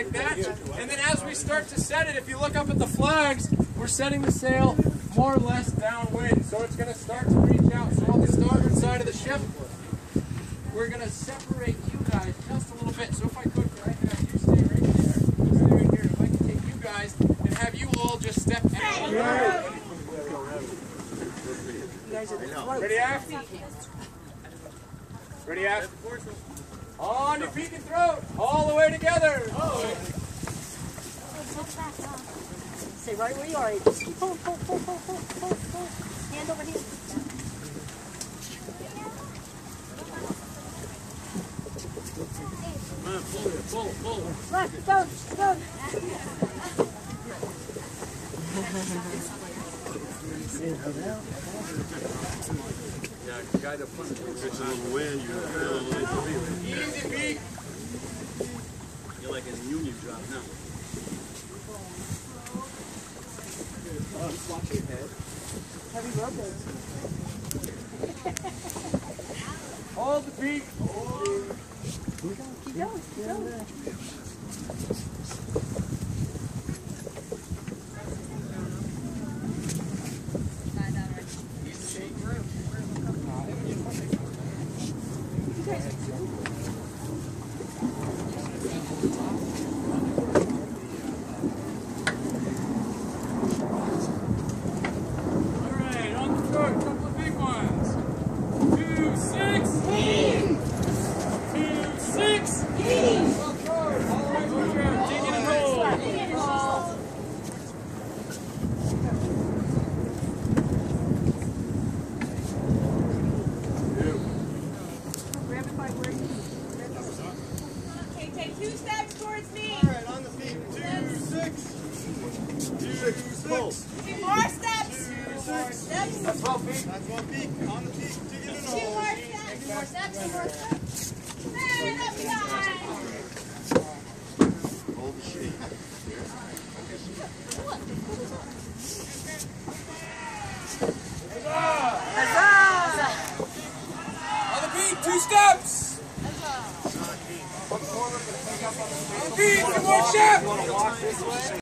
like that. And then as we start to set it, if you look up at the flags, we're setting the sail more or less downwind. So it's going to start to reach out. So on the starboard side of the ship, we're going to separate you guys just a little bit. So if I could, I can have you stay right there. You stay right here. If I can take you guys and have you all just step out. Ready, act? Ready, act? On your feet and throat, all the way together. Stay right where you are. Just keep pull. Hand over here. Pull. Left, go. Yeah, the guy that puts a little wind, you feel a little bit. Easy, Pete. You're like in a union job now. Watch your head. Heavy rope. Hold the Pete. Keep going. Take 2 steps towards me. All right, on the feet. 2, 6. 2, 6. 2 more steps. 2, 6. That's 12 feet. That's 1 feet. On the feet. Dig it in 2 more steps. 2 more steps. 2 more steps. And up behind. Hold the sheet. On the feet, 2 steps. On the feet, 2 more steps.